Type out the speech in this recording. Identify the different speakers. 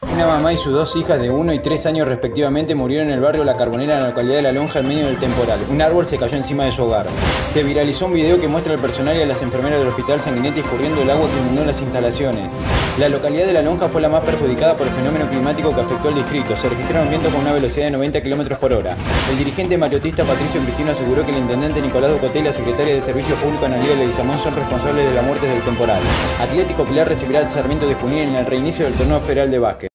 Speaker 1: Una mamá y sus dos hijas de 1 y 3 años respectivamente murieron en el barrio La Carbonera, en la localidad de La Lonja, en medio del temporal. Un árbol se cayó encima de su hogar. Se viralizó un video que muestra al personal y a las enfermeras del hospital Sanguinetti escurriendo el agua que inundó las instalaciones. La localidad de La Lonja fue la más perjudicada por el fenómeno climático que afectó al distrito. Se registraron vientos con una velocidad de 90 km por hora. El dirigente mariotista Patricio Cristino aseguró que el intendente Nicolás Ducoté y la secretaria de Servicios Públicos Analía Leguizamón son responsables de la muerte del temporal. Atlético Pilar recibirá al Sarmiento de Junín en el reinicio del torneo federal de básquet.